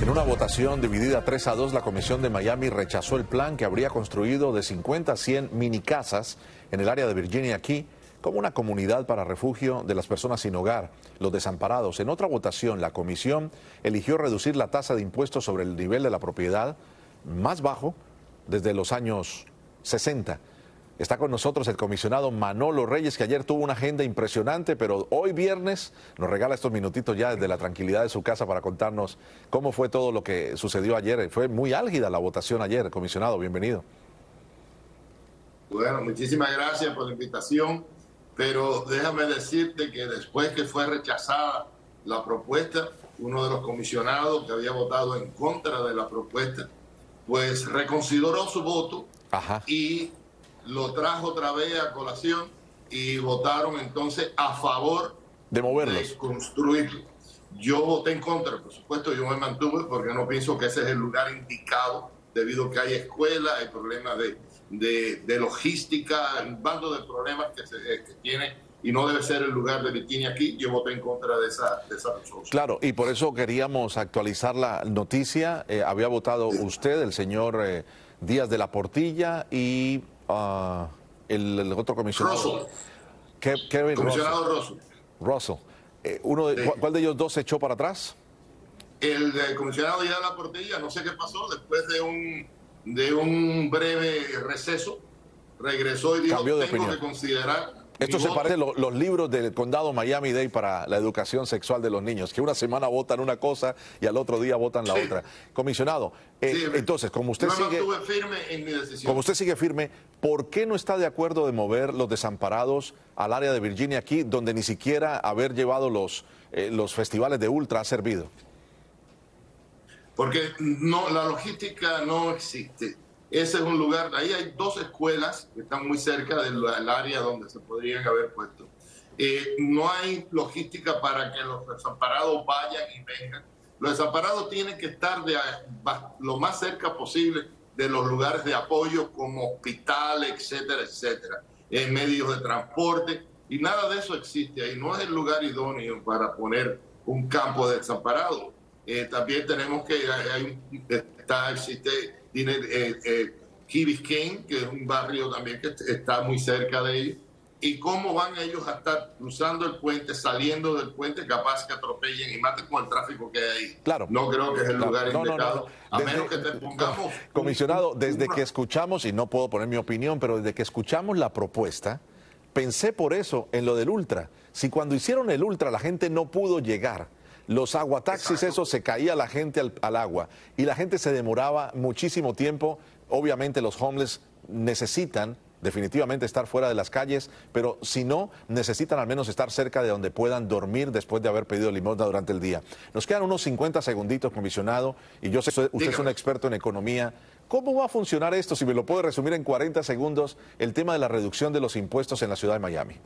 En una votación dividida 3-2, la Comisión de Miami rechazó el plan que habría construido de 50 a 100 mini casas en el área de Virginia Key como una comunidad para refugio de las personas sin hogar, los desamparados. En otra votación, la Comisión eligió reducir la tasa de impuestos sobre el nivel de la propiedad más bajo desde los años 60. Está con nosotros el comisionado Manolo Reyes, que ayer tuvo una agenda impresionante, pero hoy viernes nos regala estos minutitos ya desde la tranquilidad de su casa para contarnos cómo fue todo lo que sucedió ayer. Fue muy álgida la votación ayer, comisionado, bienvenido. Bueno, muchísimas gracias por la invitación, pero déjame decirte que después que fue rechazada la propuesta, uno de los comisionados que había votado en contra de la propuesta, pues reconsideró su voto. Ajá. Y lo trajo otra vez a colación y votaron entonces a favor de moverlos, de construirlo. Yo voté en contra, por supuesto, yo me mantuve porque no pienso que ese es el lugar indicado, debido a que hay escuelas, hay problemas de logística, un bando de problemas que tiene, y no debe ser el lugar de Virginia aquí. Yo voté en contra de esa resolución. Claro, y por eso queríamos actualizar la noticia. Había votado usted, el señor Díaz de la Portilla y el otro comisionado. Russell. Comisionado Russell. ¿Cuál de ellos dos se echó para atrás? El comisionado Díaz de la Portilla, no sé qué pasó, después de un breve receso, regresó y dijo, tengo que considerar... Esto se parece a los libros del condado Miami-Dade para la educación sexual de los niños, que una semana votan una cosa y al otro día votan la otra. Comisionado, entonces, como usted firme en mi decisión. Como usted sigue firme, ¿por qué no está de acuerdo de mover los desamparados al área de Virginia Key, donde ni siquiera haber llevado los festivales de ultra ha servido? Porque no, la logística no existe. Ese es un lugar, ahí hay dos escuelas que están muy cerca del área donde se podrían haber puesto. No hay logística para que los desamparados vayan y vengan. Los desamparados tienen que estar lo más cerca posible de los lugares de apoyo como hospitales, etcétera, etcétera, en medios de transporte, y nada de eso existe ahí. No es el lugar idóneo para poner un campo de desamparados. También tenemos que existe Key Biscayne, que es un barrio también que está muy cerca de ellos. ¿Y cómo van ellos a estar cruzando el puente, saliendo del puente, capaz que atropellen y maten con el tráfico que hay ahí? Claro. No creo que es el lugar indicado. No. A menos que te pongamos... Comisionado, desde que escuchamos, y no puedo poner mi opinión, pero desde que escuchamos la propuesta, pensé por eso en lo del ultra. Si cuando hicieron el ultra la gente no pudo llegar, los aguataxis, eso se caía la gente al agua y la gente se demoraba muchísimo tiempo. Obviamente los homeless necesitan definitivamente estar fuera de las calles, pero si no, necesitan al menos estar cerca de donde puedan dormir después de haber pedido limosna durante el día. Nos quedan unos 50 segunditos, comisionado, y yo sé que usted es un experto en economía. ¿Cómo va a funcionar esto, si me lo puede resumir en 40 segundos, el tema de la reducción de los impuestos en la ciudad de Miami?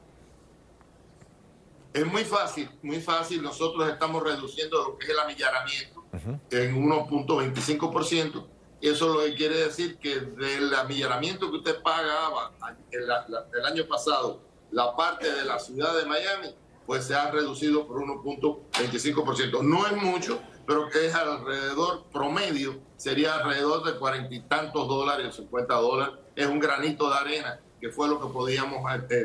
Es muy fácil, muy fácil. Nosotros estamos reduciendo lo que es el amillaramiento en 1.25%. Eso lo que quiere decir que del amillaramiento que usted pagaba el año pasado, la parte de la ciudad de Miami, pues se ha reducido por 1.25%. No es mucho, pero que es alrededor, promedio, sería alrededor de $40 y tantos, $50. Es un granito de arena, que fue lo que podíamos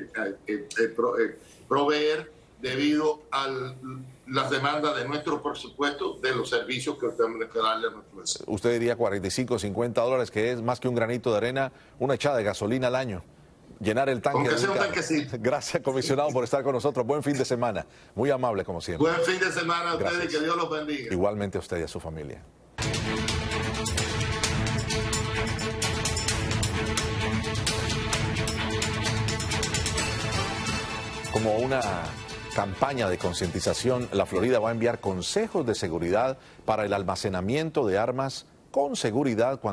proveer debido a las demandas de nuestro presupuesto, de los servicios que tenemos que darle a nuestro vecino. Usted diría $45, $50, que es más que un granito de arena, una echada de gasolina al año. Llenar el tanque. Aunque sea un tanquecito. Gracias, comisionado, por estar con nosotros. Buen fin de semana. Muy amable, como siempre. Buen fin de semana a ustedes y que Dios los bendiga. Igualmente a usted y a su familia. Como una campaña de concientización, la Florida va a enviar consejos de seguridad para el almacenamiento de armas con seguridad